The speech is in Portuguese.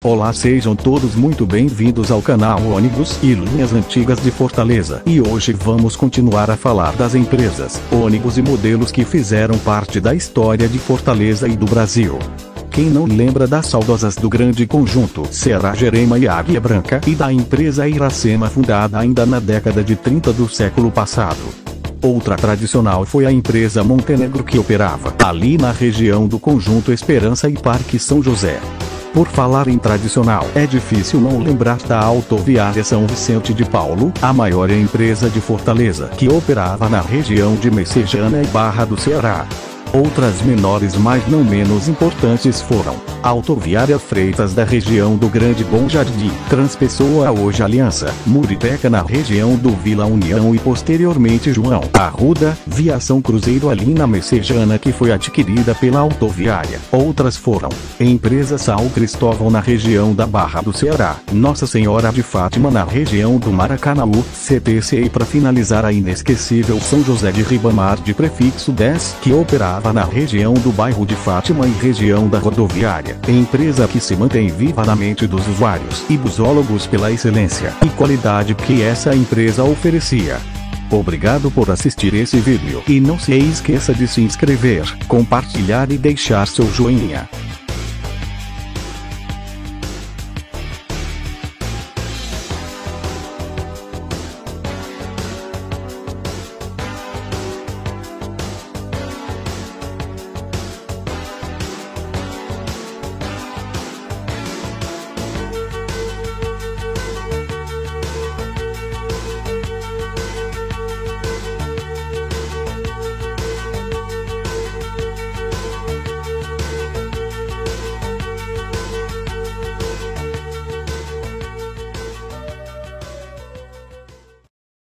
Olá, sejam todos muito bem-vindos ao canal Ônibus e Linhas Antigas de Fortaleza. E hoje vamos continuar a falar das empresas, ônibus e modelos que fizeram parte da história de Fortaleza e do Brasil. Quem não lembra das saudosas do grande conjunto Ceará Gerema e Águia Branca e da empresa Iracema, fundada ainda na década de 30 do século passado? Outra tradicional foi a empresa Montenegro, que operava ali na região do Conjunto Esperança e Parque São José. Por falar em tradicional, é difícil não lembrar da Autoviária São Vicente de Paulo, a maior empresa de Fortaleza, que operava na região de Messejana e Barra do Ceará. Outras menores, mas não menos importantes, foram Autoviária Freitas, da região do Grande Bom Jardim, Transpessoa, hoje Aliança, Muripeca, na região do Vila União, e posteriormente João Arruda, Viação Cruzeiro, ali na Messejana, que foi adquirida pela Autoviária. Outras foram Empresa São Cristóvão, na região da Barra do Ceará, Nossa Senhora de Fátima, na região do Maracanaú, CTC, e para finalizar a inesquecível São José de Ribamar, de prefixo 10, que operava na região do bairro de Fátima e região da rodoviária. Empresa que se mantém viva na mente dos usuários e busólogos pela excelência e qualidade que essa empresa oferecia. Obrigado por assistir esse vídeo e não se esqueça de se inscrever, compartilhar e deixar seu joinha.